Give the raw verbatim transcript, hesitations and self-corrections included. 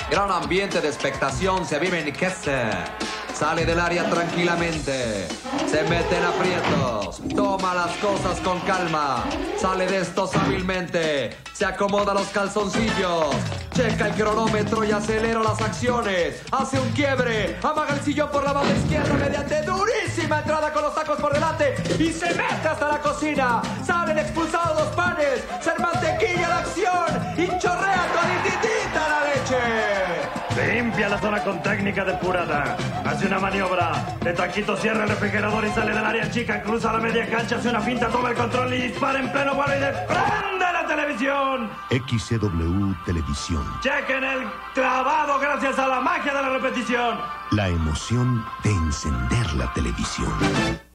Gran ambiente de expectación se vive en Kessler. Sale del área tranquilamente. Se mete en aprietos. Toma las cosas con calma. Sale de estos hábilmente. Se acomoda los calzoncillos. Checa el cronómetro y acelera las acciones. Hace un quiebre. Amaga el sillón por la banda izquierda mediante durísima entrada con los tacos por delante. Y se mete hasta la cocina. Salen expulsados los panes. Se mantequilla la acción. Y chorrea todititita la leche. Limpia la zona con técnica depurada. Hace una maniobra. De taquito cierra el refrigerador y sale del área chica. Cruza la media cancha, hace una finta, toma el control y dispara en pleno vuelo y desprende la televisión. X C W Televisión. Chequen el clavado gracias a la magia de la repetición. La emoción de encender la televisión.